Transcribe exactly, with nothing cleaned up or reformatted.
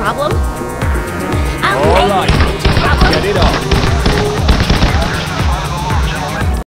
problem? I'll All right, let's get it on.